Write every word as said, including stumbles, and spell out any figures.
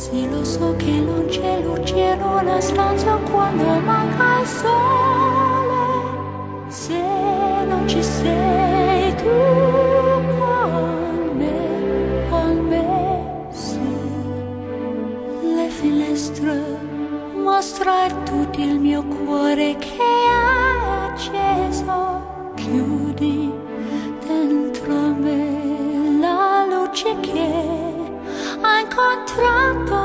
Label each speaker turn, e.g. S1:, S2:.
S1: Sì, lo so che non c'è luce in una stanza quando manca il sole. Se non ci sei tu con me, con me, su le finestre mostra tutto il mio cuore che è acceso. Chiudi dentro me la luce che ha incontrato